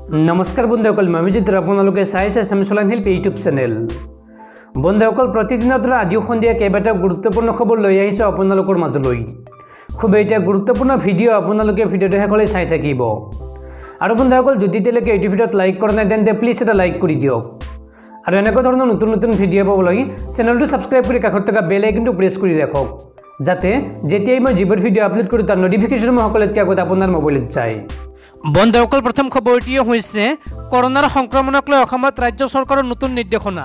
नमस्कार बंधुসকল मैं अभिजित आपलोके चाइছে চেমচলাইন হিল ইউটিউব চেনেল। बंधुসকল प्रतिदिনৰ দৰে আজিও সন্ধিয়া কেইবাটাও গুৰুত্বপূৰ্ণ খবৰ লৈ আহিছো আপোনালোকৰ মাজলৈ। খুব এটা গুৰুত্বপূৰ্ণ ভিডিঅ' আপোনালোকে ভিডিঅ'টো শেষলৈ চাই থাকিব। আৰু বন্ধুসকল যদি তেলেকে এই ভিডিঅ'ত লাইক কৰা নাই তেন্তে প্লিজ এটা লাইক কৰি দিয়ক। আৰু এনেকুৱা ধৰণৰ নতুন নতুন ভিডিঅ' পাবলৈ চেনেলটো সাবস্ক্ৰাইব কৰি কাষত থকা বেল আইকনটো প্ৰেছ কৰি ৰাখক, যাতে যেতিয়াই মই যিবোৰ ভিডিঅ' আপলোড কৰোঁ তাৰ নটিফিকেশ্যন সকলোতকৈ আগত আপোনাৰ মোবাইলত যায়। বন্ধুসকল প্ৰথম খবৰটি হৈছে কৰোনাৰ সংক্ৰমণক লৈ অসমত ৰাজ্য চৰকাৰৰ নতুন নিৰ্দেশনা।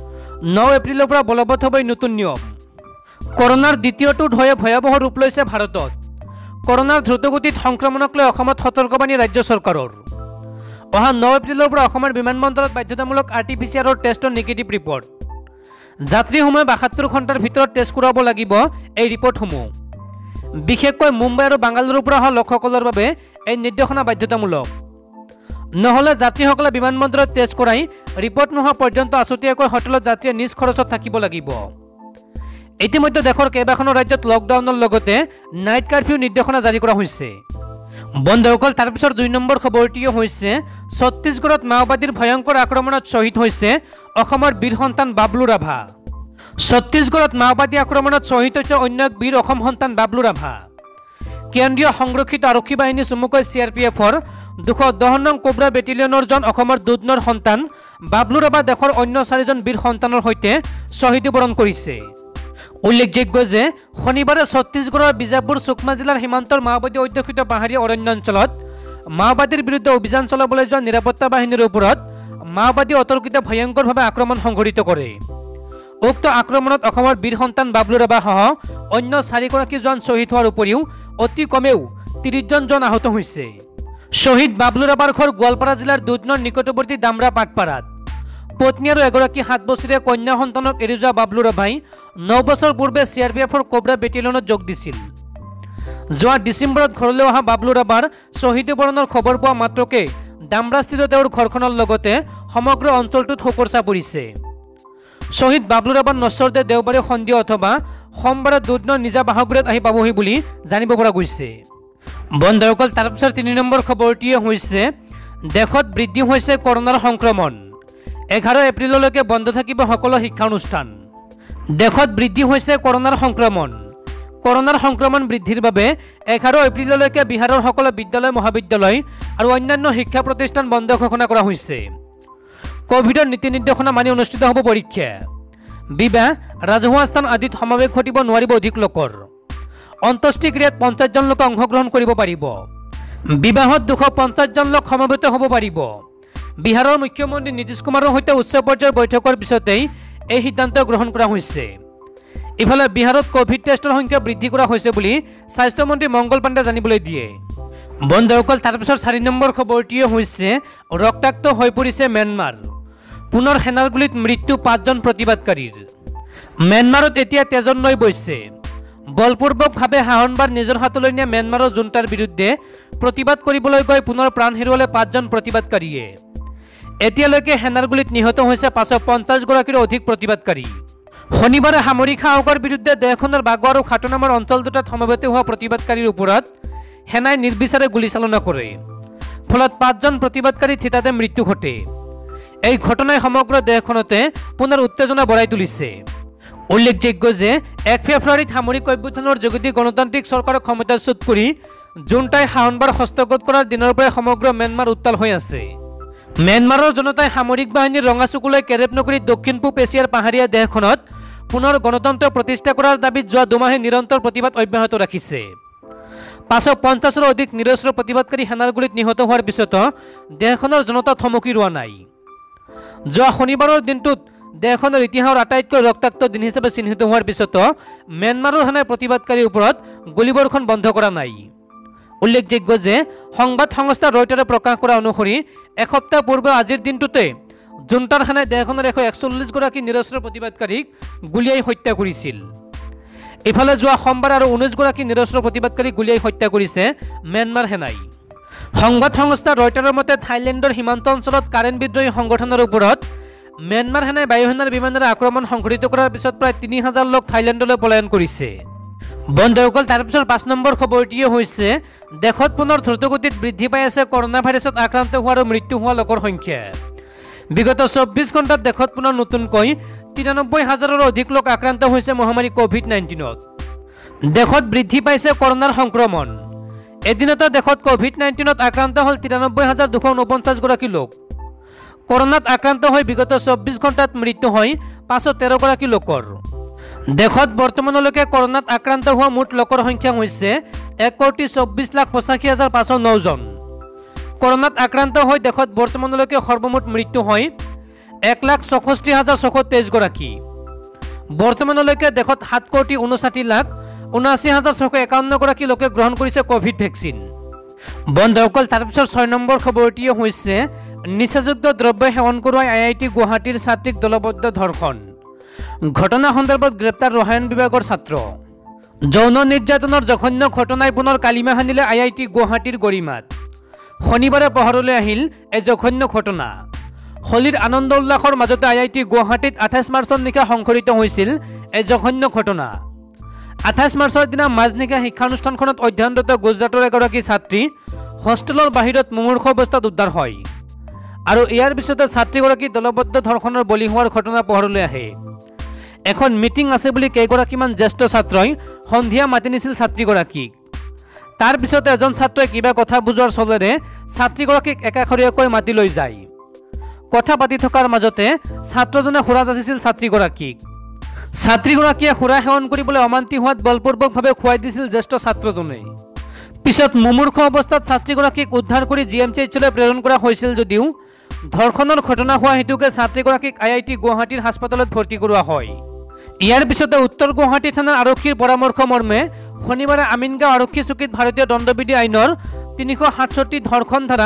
9 এপ্ৰিলৰ পৰা বলবৎ হ'ব নতুন নিয়ম। কৰোনাৰ দ্বিতীয়টো ঢৌৱে ভয়াৱহ ৰূপ লৈছে ভাৰতত। কৰোনাৰ দ্ৰুতগতিত সংক্ৰমণক লৈ অসমত সতৰ্কবাণী ৰাজ্য চৰকাৰৰ। অহা 9 এপ্ৰিলৰ পৰা অসমৰ বিমানবন্দৰত বাধ্যতামূলক আৰটিপিচিআৰৰ টেষ্টৰ নিগেটিভ ৰিপৰ্ট। যাত্ৰীসমূহে 72 ঘণ্টাৰ ভিতৰত টেষ্ট কৰাব লাগিব এই ৰিপৰ্টসমূহ। বিশেষকৈ মুম্বাই আৰু বাংগালুৰুৰ পৰা অহা লোকসকলৰ বাবে এই নিৰ্দেশনা বাধ্যতামূলক। নহলে যাত্ৰীসকলে বিমানবন্দৰত টেষ্ট কৰাই ৰিপৰ্ট নোহোৱা পৰ্যন্ত আছুতীয়াকৈ হোটেলত যাত্ৰীয়ে নিজ খৰচত থাকিব লাগিব। ইতিমধ্যে দেশৰ কেইবাখনো ৰাজ্যত লকডাউনৰ লগতে নাইট কাৰফিউ নিৰ্দেশনা জাৰি কৰা হৈছে। বন্ধুসকল তাৰপিছত 2 নম্বৰ খবৰটি হৈছে ছত্তীশগড়ত মাওবাদীৰ ভয়ংকৰ আক্ৰমণত শ্বহীদ হৈছে অসমৰ বীৰ সন্তান বাবলু ৰাভা। ছত্তীশগড়ত মাওবাদী আক্ৰমণত শ্বহীদ হৈছে অন্য এক বীৰ অসম সন্তান বাবলু ৰাভা। কেন্দ্ৰীয় সংৰক্ষিত আৰক্ষী বাহিনী চমুকৈ CRPFৰ 210 নং কোব্ৰা বেটেলিয়নৰ জন অসমৰ দুধনৰ সন্তান বাবলু ৰাভা দেশৰ অন্য 4জন বীৰ সন্তানৰ সৈতে শ্বহীদ বৰণ কৰিছে। উল্লেখযোগ্য যে শনিবাৰে ছত্তীশগড়ৰ বিজাপুৰ সুকমা জিলাৰ সীমান্তৰ মাওবাদী অধ্যুষিত পাহাৰীয়া অৰণ্য অঞ্চলত মাওবাদীৰ বিৰুদ্ধে অভিযান চলাবলৈ যোৱা নিৰাপত্তা বাহিনীৰ ওপৰত মাওবাদী অতৰ্কিত ভয়ংকৰভাৱে আক্ৰমণ সংঘটিত কৰে। উক্ত আক্ৰমণত অসমৰ বীৰ সন্তান বাবলু ৰাভা সহ অন্য 4গৰাকী জন শ্বহীদ হোৱাৰ উপৰিও অতি কমেও 30জন জন আহত হৈছে। শ্বহীদ বাবলু ৰাভাৰ ঘৰ গোৱালপাৰা জিলাৰ দুধনৰ নিকটৱৰ্তী দামৰা পাটপাৰাত। পত্নী আৰু এগৰাকী 7 বছৰীয়া কন্যা সন্তানক এৰি যোৱা বাবলু ৰাভাই 9 বছৰ পূৰ্বে CRPFৰ কোব্ৰা বেটেলিয়নত যোগ দিছিল। যোৱা ডিচেম্বৰত ঘৰলৈ অহা বাবলু ৰাভাৰ শ্বহীদ বৰণৰ খবৰ পোৱা মাত্ৰকে দামৰাস্থিত তেওঁৰ ঘৰখনৰ লগতে সমগ্ৰ অঞ্চলটোত শোকৰ ছাঁ পৰিছে। শ্বহীদ বাবলু ৰাভাৰ নশ্বৰদেহ দেওবাৰে সন্ধিয়া অথবা সোমবাৰে দুধনৰ নিজা বাসগৃহত আহি পাবহি বুলি জানিব পৰা গৈছে। বন্ধুসকল তাৰপিছত 3 নম্বৰ খবৰটিয়ে হৈছে দেশত বৃদ্ধি হৈছে কৰোনাৰ সংক্ৰমণ। 11 এপ্ৰিললৈকে বন্ধ থাকিব সকলো শিক্ষানুষ্ঠান। দেশত বৃদ্ধি হৈছে কৰোনাৰ সংক্ৰমণ। কৰোনাৰ সংক্ৰমণ বৃদ্ধিৰ বাবে 11 এপ্ৰিললৈকে বিহাৰৰ সকলো বিদ্যালয় মহাবিদ্যালয় আৰু অন্যান্য শিক্ষা প্ৰতিষ্ঠান বন্ধ ঘোষণা কৰা হৈছে। কোভিডৰ নীতি নিৰ্দেশনা মানি অনুষ্ঠিত হ'ব পৰীক্ষা। বিবাহ ৰাজহুৱা স্থান আদিত সমাৱেশ ঘটিব নোৱাৰিব অধিক লোকৰ। অন্ত্যেষ্টিক্ৰিয়াত 50 জন লোক অংশগ্ৰহণ কৰিব পাৰিব। বিবাহত 250 জন লোক সমবেত হ'ব পাৰিব। বিহাৰৰ মুখ্যমন্ত্ৰী নীতিশ কুমাৰৰ সৈতে উচ্চ পৰ্যায়ৰ বৈঠকৰ পিছতেই এই সিদ্ধান্ত গ্ৰহণ কৰা হৈছে। ইফালে বিহাৰত কোভিড টেষ্টৰ সংখ্যা বৃদ্ধি কৰা হৈছে বুলি স্বাস্থ্যমন্ত্ৰী মংগল পাণ্ডে জানিবলৈ দিয়ে। বন্ধুসকল তাৰপিছত 4 নম্বৰ খবৰটিয়ে হৈছে ৰক্তাক্ত হৈ পৰিছে ম্যানমাৰ। পুনৰ সেনাৰ গুলীত মৃত্যু 5জন প্ৰতিবাদকাৰীৰ। ম্যানমাৰত এতিয়া তেজৰ নৈ বৈছে। বলপূৰ্বকভাৱে শাসনভাৰ নিজৰ হাতলৈ নিয়া ম্যানমাৰৰ জুণ্টাৰ বিৰুদ্ধে প্ৰতিবাদ কৰিবলৈ গৈ পুনৰ প্ৰাণ হেৰুৱালে 5জন প্ৰতিবাদকাৰীয়ে। এতিয়ালৈকে সেনাৰ গুলীত নিহত হৈছে 550 গৰাকীৰো অধিক প্ৰতিবাদকাৰী। শনিবাৰে সামৰিক শাসকৰ বিৰুদ্ধে দেশখনৰ বাগৱা আৰু খাটো নামৰ অঞ্চল দুটাত সমবেত হোৱা প্ৰতিবাদকাৰীৰ ওপৰত সেনাই নিৰ্বিচাৰে গুলীচালনা কৰে। ফলত 5জন প্ৰতিবাদকাৰী থিতাতে মৃত্যু ঘটে। এই ঘটনাই সমগ্ৰ দেশখনতে পুনৰ উত্তেজনা বঢ়াই তুলিছে। উল্লেখযোগ্য যে 1 ফেব্ৰুৱাৰীত সামৰিক অভ্যুত্থানৰ যোগেদি গণতান্ত্ৰিক চৰকাৰক ক্ষমতাচ্যুত কৰি জুণ্টাই শাসনভাৰ হস্তগত কৰাৰ দিনৰ পৰাই সমগ্ৰ ম্যানমাৰ উত্তাল হৈ আছে। ম্যানমাৰৰ জনতাই সামৰিক বাহিনীৰ ৰঙা চকুলৈ কেৰেপ নকৰি দক্ষিণ পূব এছিয়াৰ পাহাৰীয়া দেশখনত পুনৰ গণতন্ত্ৰ প্ৰতিষ্ঠা কৰাৰ দাবীত যোৱা 2 মাহে নিৰন্তৰ প্ৰতিবাদ অব্যাহত ৰাখিছে। 550ৰো অধিক নিৰস্ত্ৰ প্ৰতিবাদকাৰী সেনাৰ গুলীত নিহত হোৱাৰ পিছতো দেশখনৰ জনতা থমকি ৰোৱা নাই। যোৱা শনিবাৰৰ দিনটোত দেশখনৰ ইতিহাসৰ আটাইতকৈ ৰক্তাক্ত দিন হিচাপে চিহ্নিত হোৱাৰ পিছতো ম্যানমাৰৰ সেনাই প্ৰতিবাদকাৰীৰ ওপৰত গুলীবৰ্ষণ বন্ধ কৰা নাই। উল্লেখযোগ্য যে সংবাদ সংস্থা ৰয়টাৰে প্ৰকাশ কৰা অনুসৰি এসপ্তাহ পূৰ্বে আজিৰ দিনটোতে জুণ্টাৰ সেনাই দেশখনৰ 141 গৰাকী নিৰস্ত্ৰ প্ৰতিবাদকাৰীক গুলীয়াই হত্যা কৰিছিল। ইফালে যোৱা সোমবাৰ আৰু 19 গৰাকী নিৰস্ত্ৰ প্ৰতিবাদকাৰীক গুলীয়াই হত্যা কৰিছে ম্যানমাৰ সেনাই। সংবাদ সংস্থা ৰয়টাৰৰ মতে থাইলেণ্ডৰ সীমান্ত অঞ্চলত কাৰেন বিদ্ৰোহী সংগঠনৰ ওপৰত ম্যানমাৰ সেনাই বায়ুসেনাৰ বিমানেৰে আক্ৰমণ সংঘটিত কৰাৰ পিছত প্ৰায় 3000 লোক থাইলেণ্ডলৈ পলায়ন কৰিছে। বন্ধুসকল তাৰপিছত 5 নম্বৰ খবৰটিয়ে হৈছে দেশত পুনৰ দ্ৰুতগতিত বৃদ্ধি পাই আছে কৰোনা ভাইৰাছত আক্ৰান্ত হোৱা আৰু মৃত্যু হোৱা লোকৰ সংখ্যা। বিগত 24 ঘণ্টাত দেশত পুনৰ নতুনকৈ 93,000ৰো অধিক লোক আক্ৰান্ত হৈছে মহামাৰী কোভিড-19ত। দেশত বৃদ্ধি পাইছে কৰোনাৰ সংক্ৰমণ। এদিনতে দেশত কোভিড-19ত আক্ৰান্ত হ'ল 93,249 গৰাকী লোক। কৰোনাত আক্ৰান্ত হৈ বিগত 24 ঘণ্টাত মৃত্যু হয় 513 গৰাকী লোকৰ। দেশত বৰ্তমানলৈকে কৰোনাত আক্ৰান্ত হোৱা মুঠ লোকৰ সংখ্যা হৈছে 1,24,85,509 জন। কৰোনাত আক্ৰান্ত হৈ দেশত বৰ্তমানলৈকে সৰ্বমুঠ মৃত্যু হয় 1,64,623 গৰাকী। বৰ্তমানলৈকে দেশত 7,59,79,651 গৰাকী লোকে গ্ৰহণ কৰিছে কোভিড ভেকচিন। বন্ধুসকল তাৰপিছত 6 নম্বৰ খবৰটিয়ে হৈছে নিচাযুক্ত দ্ৰব্য সেৱন কৰোৱাই IIT গুৱাহাটীৰ ছাত্ৰীক দলবদ্ধ ধৰ্ষণ। ঘটনা সন্দৰ্ভত গ্ৰেপ্তাৰ ৰসায়ন বিভাগৰ ছাত্ৰ। যৌন নিৰ্যাতনৰ জঘন্য ঘটনাই পুনৰ কালিমা সানিলে IIT গুৱাহাটীৰ গৰিমাত। শনিবাৰে পোহৰলৈ আহিল এই জঘন্য ঘটনা। হোলীৰ আনন্দ উল্লাসৰ মাজতে IIT গুৱাহাটীত 28 মাৰ্চৰ নিশা সংঘটিত হৈছিল এই জঘন্য ঘটনা। 28 মাৰ্চৰ দিনা মাজনিশা শিক্ষানুষ্ঠানখনত অধ্যয়নৰত গুজৰাটৰ এগৰাকী ছাত্ৰী হোষ্টেলৰ বাহিৰত মুমূৰ্ষু অৱস্থাত উদ্ধাৰ হয় আৰু ইয়াৰ পিছতে ছাত্ৰীগৰাকী দলবদ্ধ ধৰ্ষণৰ বলি হোৱাৰ ঘটনা পোহৰলৈ আহে। এখন মিটিং আছে বুলি কেইগৰাকীমান জ্যেষ্ঠ ছাত্ৰই সন্ধিয়া মাতি নিছিল ছাত্ৰীগৰাকীক। তাৰ পিছতে এজন ছাত্ৰই কিবা কথা বুজোৱাৰ চলেৰে ছাত্ৰীগৰাকীক একাষৰীয়াকৈ মাতি লৈ যায়। কথা পাতি থকাৰ মাজতে ছাত্ৰজনে সুৰা যাচিছিল ছাত্ৰীগৰাকীক। ছাত্ৰীগৰাকীয়ে সুৰা সেৱন কৰিবলৈ অমান্তি হোৱাত বলপূৰ্বকভাৱে খুৱাই দিছিল জ্যেষ্ঠ ছাত্ৰজনে। পিছত মুমূৰ্ষু অৱস্থাত ছাত্ৰীগৰাকীক উদ্ধাৰ কৰি GMCHলৈ প্ৰেৰণ কৰা হৈছিল যদিও ধৰ্ষণৰ ঘটনা হোৱা হেতুকে ছাত্ৰীগৰাকীক IIT গুৱাহাটীৰ হাস্পতালত ভৰ্তি কৰোৱা হয়। ইয়াৰ পিছতে উত্তৰ গুৱাহাটী থানাৰ আৰক্ষীৰ পৰামৰ্শ মৰ্মে শনিবাৰে আমিনগাঁও আৰক্ষী চকীত ভাৰতীয় দণ্ডবিধি আইনৰ 367 ধৰ্ষণ ধাৰা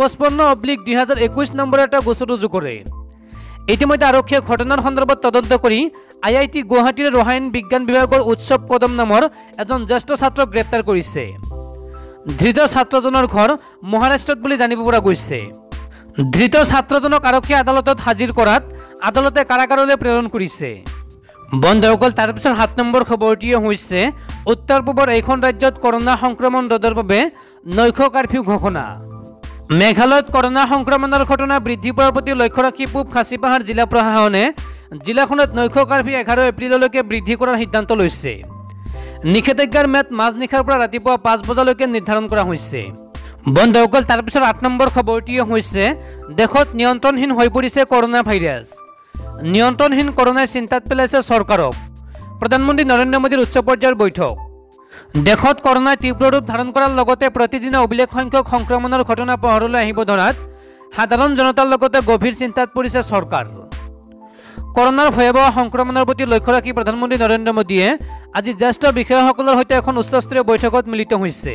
55/2021 নম্বৰ এটা গোচৰ ৰুজু কৰে। ইতিমধ্যে আৰক্ষীয়ে ঘটনাৰ সন্দৰ্ভত তদন্ত কৰি IIT গুৱাহাটীৰ ৰসায়ন বিজ্ঞান বিভাগৰ উৎসৱ কদম নামৰ এজন জ্যেষ্ঠ ছাত্ৰক গ্ৰেপ্তাৰ কৰিছে। ধৃত ছাত্ৰজনৰ ঘৰ মহাৰাষ্ট্ৰত বুলি জানিব পৰা গৈছে। ধৃত ছাত্ৰজনক আৰক্ষীয়ে আদালতত হাজিৰ কৰাত আদালতে কাৰাগাৰলৈ প্ৰেৰণ কৰিছে। বন্ধুসকল তাৰপিছত 7 নম্বৰ খবৰটিয়ে হৈছে উত্তৰ পূবৰ এইখন ৰাজ্যত কৰোনা সংক্ৰমণ ৰোধৰ বাবে নৈশ কাৰফিউ ঘোষণা। মেঘালয়ত কৰোনা সংক্ৰমণৰ ঘটনা বৃদ্ধি পোৱাৰ প্ৰতি লক্ষ্য ৰাখি পূব খাচীপাহাৰ জিলা প্ৰশাসনে জিলাখনত নৈশ কাৰফিউ 11 এপ্ৰিললৈকে বৃদ্ধি কৰাৰ সিদ্ধান্ত লৈছে। নিষেধাজ্ঞাৰ ম্যাদ মাজনিশাৰ পৰা ৰাতিপুৱা 5 বজালৈকে নিৰ্ধাৰণ কৰা হৈছে। বন্ধুসকল তাৰপিছত 8 নম্বৰ খবৰটিয়ে হৈছে দেশত নিয়ন্ত্ৰণহীন হৈ পৰিছে কৰোনা ভাইৰাছ। নিয়ন্ত্ৰণহীন কৰোনাই চিন্তাত পেলাইছে চৰকাৰক। প্ৰধানমন্ত্ৰী নৰেন্দ্ৰ মোদীৰ উচ্চ পৰ্যায়ৰ বৈঠক। দেশত কৰোনাই তীব্ৰ ৰূপ ধাৰণ কৰাৰ লগতে প্ৰতিদিনে অভিলেখ সংখ্যক সংক্ৰমণৰ ঘটনা পোহৰলৈ আহিব ধৰাত সাধাৰণ জনতাৰ লগতে গভীৰ চিন্তাত পৰিছে চৰকাৰ। কৰোনাৰ ভয়াৱহ সংক্ৰমণৰ প্ৰতি লক্ষ্য ৰাখি প্ৰধানমন্ত্ৰী নৰেন্দ্ৰ মোদীয়ে আজি জ্যেষ্ঠ বিষয়াসকলৰ সৈতে এখন উচ্চস্তৰীয় বৈঠকত মিলিত হৈছে।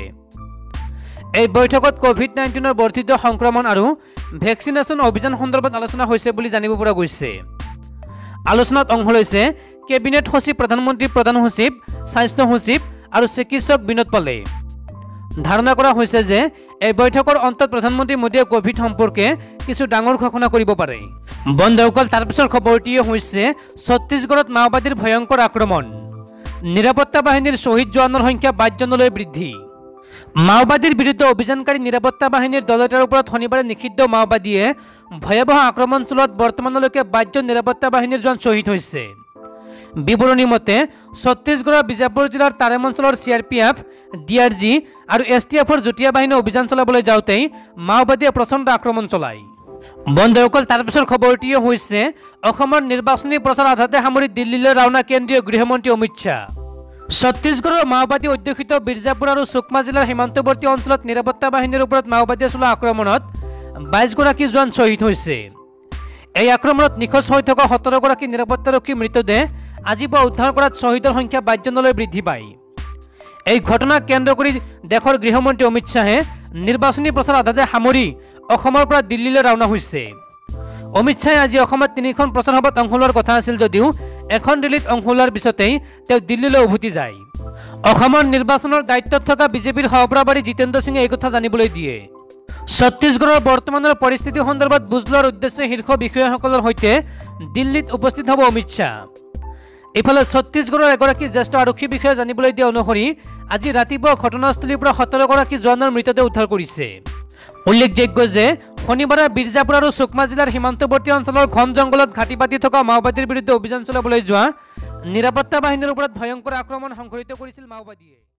এই বৈঠকত কোভিড-19ৰ বৰ্ধিত সংক্ৰমণ আৰু ভেকচিনেশ্যন অভিযান সন্দৰ্ভত আলোচনা হৈছে বুলি জানিব পৰা গৈছে। আলোচনাত অংশ লৈছে কেবিনেট সচিব, প্ৰধানমন্ত্ৰী প্ৰধান সচিব, স্বাস্থ্য সচিব আৰু চিকিৎসক বিনোদ পালে। ধাৰণা কৰা হৈছে যে এই বৈঠকৰ অন্তত প্ৰধানমন্ত্ৰী মোদীয়ে কোভিড সম্পৰ্কে কিছু ডাঙৰ ঘোষণা কৰিব পাৰে। বন্ধুসকল তাৰপিছৰ খবৰটিয়ে হৈছে ছত্তীশগড়ত মাওবাদীৰ ভয়ংকৰ আক্ৰমণ। নিৰাপত্তা বাহিনীৰ শ্বহীদ জোৱানৰ সংখ্যা 22 জনলৈ বৃদ্ধি। মাওবাদীৰ বিৰুদ্ধে অভিযানকাৰী নিৰাপত্তা বাহিনীৰ দল এটাৰ ওপৰত শনিবাৰে নিষিদ্ধ মাওবাদীয়ে ভয়াৱহ আক্ৰমণ চলোৱাত বৰ্তমানলৈকে 22 জন নিৰাপত্তা বাহিনীৰ জোৱান শ্বহীদ হৈছে। বিৱৰণী মতে ছত্তীশগড়ৰ বিজাপুৰ জিলাৰ তাৰেম অঞ্চলৰ CRPF, DRG আৰু STFৰ যুটীয়া বাহিনী অভিযান চলাবলৈ যাওঁতেই মাওবাদীয়ে প্ৰচণ্ড আক্ৰমণ চলায়। বন্ধুসকল তাৰপিছৰ খবৰটিয়ে হৈছে অসমৰ নিৰ্বাচনী প্ৰচাৰ আধাতে সামৰি দিল্লীলৈ ৰাওনা কেন্দ্ৰীয় গৃহমন্ত্ৰী অমিত শ্বাহ। ছত্তীশগড়ৰ মাওবাদী অধ্যুষিত বিজাপুৰ আৰু সুকমা জিলাৰ সীমান্তৱৰ্তী অঞ্চলত নিৰাপত্তা বাহিনীৰ ওপৰত মাওবাদীয়ে চলোৱা আক্ৰমণত 22 গৰাকী জোৱান শ্বহীদ হৈছে। এই আক্ৰমণত নিখোজ হৈ থকা 17 গৰাকী নিৰাপত্তাৰক্ষীৰ মৃতদেহ আজি পুৱা উদ্ধাৰ কৰাত শ্বহীদৰ সংখ্যা 22 জনলৈ বৃদ্ধি পায়। এই ঘটনাক কেন্দ্ৰ কৰি দেশৰ গৃহমন্ত্ৰী অমিত শ্বাহে নিৰ্বাচনী প্ৰচাৰ আধাতে সামৰি অসমৰ পৰা দিল্লীলৈ ৰাওনা হৈছে। অমিত শ্বাহে আজি অসমত 3খন প্ৰচাৰ সভাত অংশ লোৱাৰ কথা আছিল যদিও এখন দিল্লীত অংশ লোৱাৰ পিছতেই তেওঁ দিল্লীলৈ উভতি যায়। অসমৰ নিৰ্বাচনৰ দায়িত্বত থকা বিজেপিৰ সহপ্ৰভাৰী জিতেন্দ্ৰ সিঙে এই কথা জানিবলৈ দিয়ে। ছত্তীশগড়ৰ বৰ্তমানৰ পৰিস্থিতি সন্দৰ্ভত বুজ লোৱাৰ উদ্দেশ্যে শীৰ্ষ বিষয়াসকলৰ সৈতে দিল্লীত উপস্থিত হ'ব অমিত শ্বাহ। ইফালে ছত্তীশগড়ৰ এগৰাকী জ্যেষ্ঠ আৰক্ষী বিষয়া জানিবলৈ দিয়া অনুসৰি আজি ৰাতিপুৱা ঘটনাস্থলীৰ পৰা 17গৰাকী জোৱানৰ মৃতদেহ উদ্ধাৰ কৰিছে। উল্লেখযোগ্য যে শনিবাৰে বিৰজাপুৰ আৰু সুকমা জিলাৰ সীমান্তৱৰ্তী অঞ্চলৰ ঘন জংঘলত ঘাটি পাতি থকা মাওবাদীৰ বিৰুদ্ধে অভিযান চলাবলৈ যোৱা নিৰাপত্তা বাহিনীৰ ওপৰত ভয়ংকৰ আক্ৰমণ সংঘটিত কৰিছিল মাওবাদীয়ে।